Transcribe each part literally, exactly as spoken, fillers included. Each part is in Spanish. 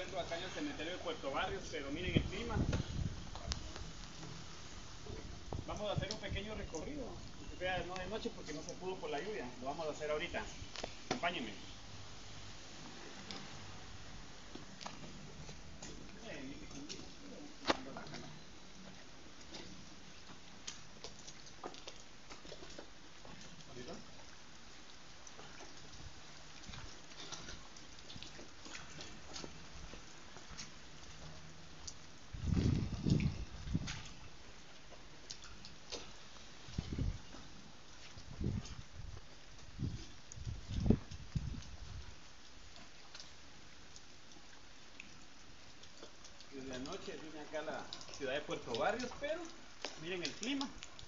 encuentro acá en el cementerio de Puerto Barrios, pero miren el clima. Vamos a hacer un pequeño recorrido, que sea no de noche porque no se pudo por la lluvia. Lo vamos a hacer ahorita. Acompáñenme. Desde anoche vine acá a la ciudad de Puerto Barrios, pero miren el clima.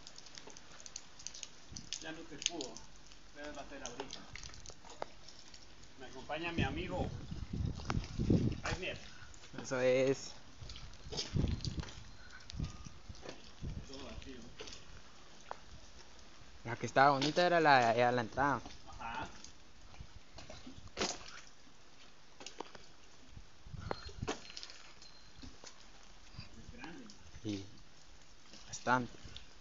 Ya no se pudo. Ustedes va a ser ahorita. Me acompaña mi amigo Aigner. Eso es. Todo vacío. La que estaba bonita era la, era la entrada. Ajá. Es grande. Y bastante.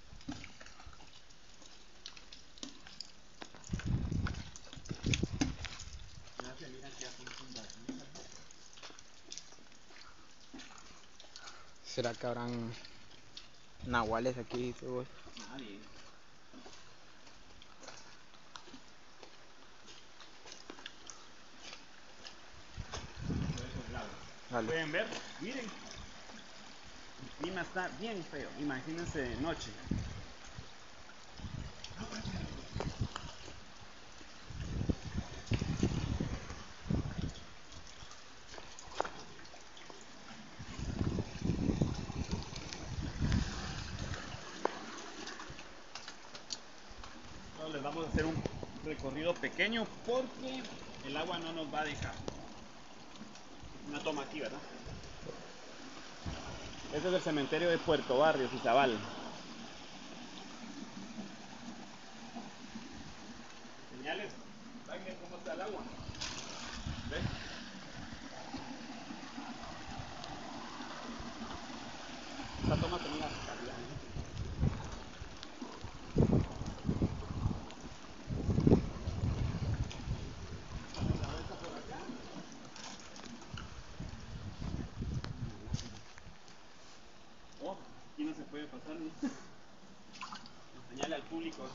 Ya se mira que hacen tumbas. ¿Será que habrán nahuales aquí, dice vos? Nadie. Por esos lados. Dale. Pueden ver, miren. El clima está bien feo. Imagínense de noche. Solo les vamos a hacer un recorrido pequeño porque el agua no nos va a dejar. Una toma aquí, ¿verdad? Este es el cementerio de Puerto Barrios, Izabal. Señales. Wagner, ¿cómo está el agua? ¿Ves? Esta toma tenía calidad, ¿no? Damos la vuelta por acá. Oh, aquí no se puede pasar, ¿no? Señale al público.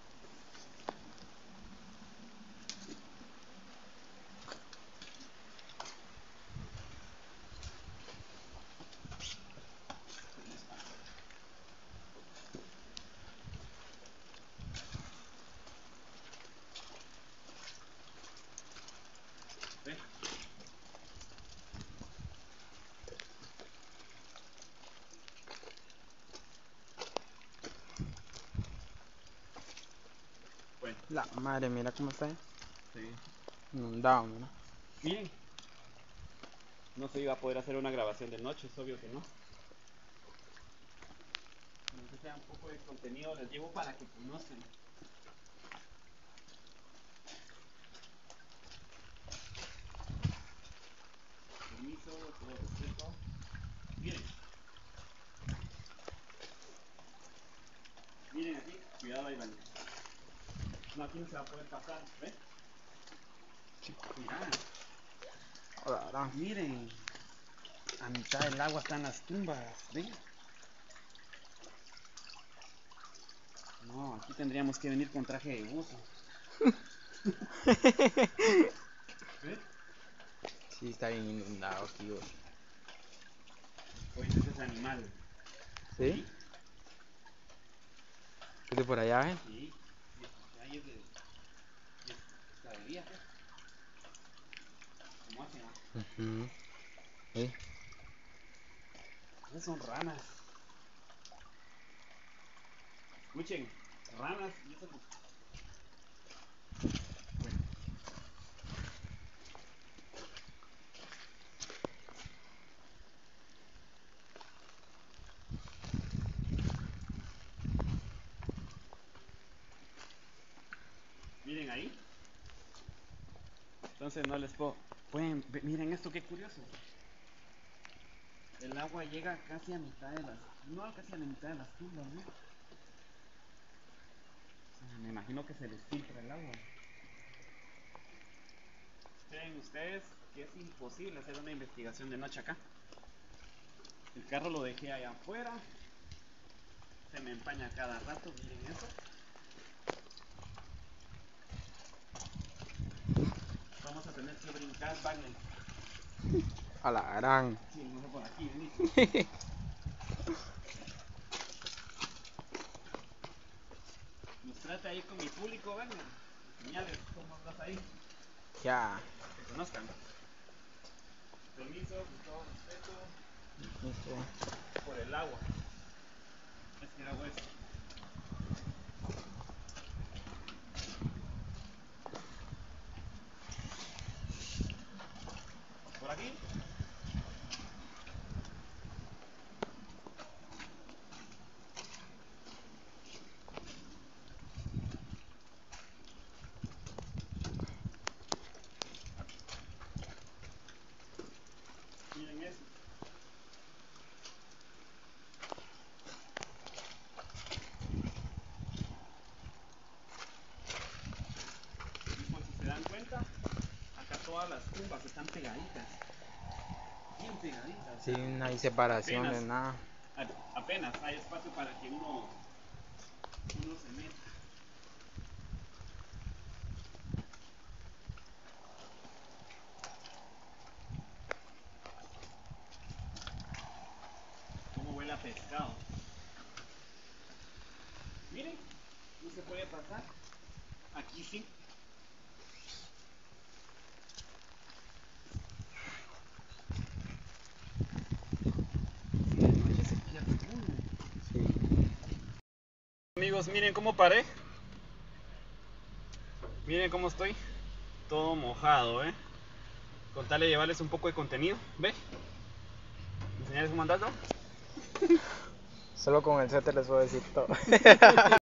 ¿Ves? Bueno, La madre, mira cómo está. sí. Inundado, mira. Miren, no se iba a poder hacer una grabación de noche, es obvio que no. Aunque sea un poco de contenido, les llevo para que conozcan. Permiso, todo respeto. Miren, miren aquí, cuidado ahí, van. No, aquí no se va a poder pasar, ¿ves? Mirá, Ahora, miren, a mitad del agua están las tumbas, ¿ven? No, aquí tendríamos que venir con traje de buzo. ¿Ves? sí está bien inundado aquí, vos. Oíste ese animal. ¿Sí? ¿Sí? ¿Es de por allá, eh? Sí. Y escuché ahí es de. Es hasta de día, ¿ves? ¿Cómo hacen? Ujú. ¿Sí? Esas son ranas. Escuchen, ranas y eso. Bueno, miren ahí. Entonces no les puedo. Pueden, miren esto, qué curioso. El agua llega casi a mitad de las... No, casi a la mitad de las tumbas, ¿no? O sea, me imagino que se les filtra el agua. Creen ustedes que es imposible hacer una investigación de noche acá. El carro lo dejé allá afuera. Se me empaña cada rato, miren eso. Vamos a tener que brincar, Wagner. A la gran. Sí, no sé por aquí, vení. Mostrate ahí con mi público, Wagner. Señales cómo estás ahí. Ya. Que te conozcan. Permiso, con todo respeto. Listo. Por el agua. Es que el agua es... Por aquí. Miren eso. Y por si se dan cuenta, acá todas las tumbas están pegaditas. Bien pegaditas. Sin hay separación Apenas. de nada. A- apenas hay espacio para que uno, uno se meta. Como huele a pescado. Miren, no se puede pasar. Aquí sí. De noche se pierde uno. Sí. Amigos, miren cómo paré. Miren cómo estoy. Todo mojado, ¿eh? Con tal de llevarles un poco de contenido. ¿Ve? ¿Enseñarles un mandato? Solo con el suéter les puedo decir todo.